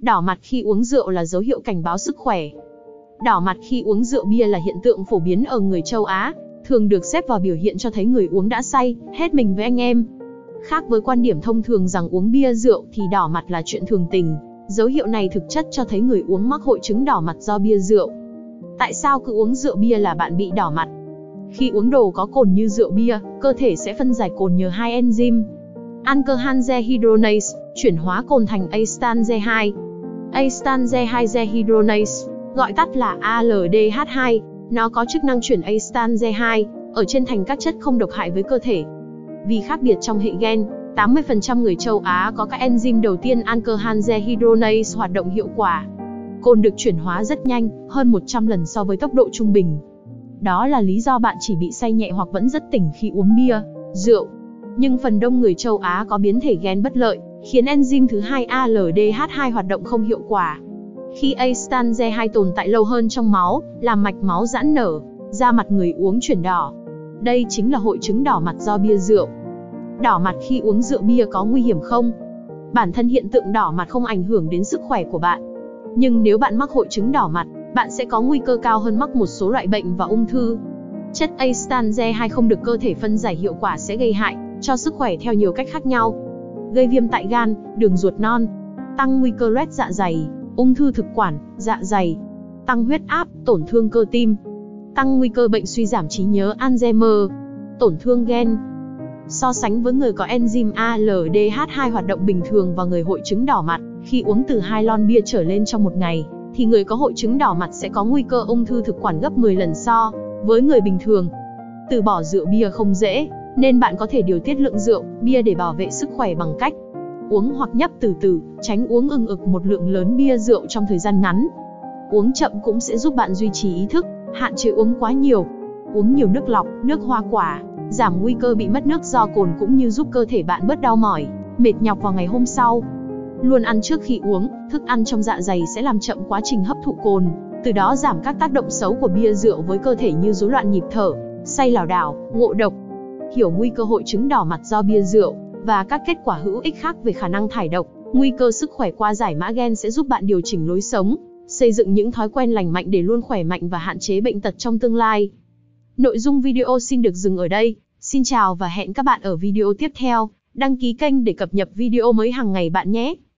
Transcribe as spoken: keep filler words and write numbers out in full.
Đỏ mặt khi uống rượu là dấu hiệu cảnh báo sức khỏe. Đỏ mặt khi uống rượu bia là hiện tượng phổ biến ở người châu Á, thường được xếp vào biểu hiện cho thấy người uống đã say, hết mình với anh em. Khác với quan điểm thông thường rằng uống bia rượu thì đỏ mặt là chuyện thường tình, dấu hiệu này thực chất cho thấy người uống mắc hội chứng đỏ mặt do bia rượu. Tại sao cứ uống rượu bia là bạn bị đỏ mặt? Khi uống đồ có cồn như rượu bia, cơ thể sẽ phân giải cồn nhờ hai enzyme alcohol dehydrogenase, chuyển hóa cồn thành acetaldehyde. Acetaldehyde dehydrogenase, gọi tắt là a lờ đê hát hai, nó có chức năng chuyển acetaldehyde ở trên thành các chất không độc hại với cơ thể. Vì khác biệt trong hệ gen, tám mươi phần trăm người châu Á có các enzyme đầu tiên alcohol dehydrogenase hoạt động hiệu quả. Cồn được chuyển hóa rất nhanh, hơn một trăm lần so với tốc độ trung bình. Đó là lý do bạn chỉ bị say nhẹ hoặc vẫn rất tỉnh khi uống bia, rượu. Nhưng phần đông người châu Á có biến thể gen bất lợi, khiến enzyme thứ hai a lờ đê hát hai hoạt động không hiệu quả. Khi acetaldehyde tồn tại lâu hơn trong máu, làm mạch máu giãn nở, da mặt người uống chuyển đỏ. Đây chính là hội chứng đỏ mặt do bia rượu. Đỏ mặt khi uống rượu bia có nguy hiểm không? Bản thân hiện tượng đỏ mặt không ảnh hưởng đến sức khỏe của bạn. Nhưng nếu bạn mắc hội chứng đỏ mặt, bạn sẽ có nguy cơ cao hơn mắc một số loại bệnh và ung thư. Chất acetaldehyde không được cơ thể phân giải hiệu quả sẽ gây hại cho sức khỏe theo nhiều cách khác nhau. Gây viêm tại gan, đường ruột non, tăng nguy cơ loét dạ dày, ung thư thực quản, dạ dày, tăng huyết áp, tổn thương cơ tim, tăng nguy cơ bệnh suy giảm trí nhớ Alzheimer, tổn thương gen. So sánh với người có enzyme a lờ đê hát hai hoạt động bình thường và người hội chứng đỏ mặt, khi uống từ hai lon bia trở lên trong một ngày, thì người có hội chứng đỏ mặt sẽ có nguy cơ ung thư thực quản gấp mười lần so với người bình thường. Từ bỏ rượu bia không dễ, nên bạn có thể điều tiết lượng rượu, bia để bảo vệ sức khỏe bằng cách uống hoặc nhấp từ từ, tránh uống ưng ực một lượng lớn bia rượu trong thời gian ngắn. Uống chậm cũng sẽ giúp bạn duy trì ý thức, hạn chế uống quá nhiều. Uống nhiều nước lọc, nước hoa quả, giảm nguy cơ bị mất nước do cồn cũng như giúp cơ thể bạn bớt đau mỏi, mệt nhọc vào ngày hôm sau. Luôn ăn trước khi uống, thức ăn trong dạ dày sẽ làm chậm quá trình hấp thụ cồn, từ đó giảm các tác động xấu của bia rượu với cơ thể như rối loạn nhịp thở, say lảo đảo, ngộ độc. Hiểu nguy cơ hội chứng đỏ mặt do bia rượu và các kết quả hữu ích khác về khả năng thải độc, nguy cơ sức khỏe qua giải mã gen sẽ giúp bạn điều chỉnh lối sống, xây dựng những thói quen lành mạnh để luôn khỏe mạnh và hạn chế bệnh tật trong tương lai. Nội dung video xin được dừng ở đây. Xin chào và hẹn các bạn ở video tiếp theo. Đăng ký kênh để cập nhật video mới hàng ngày bạn nhé.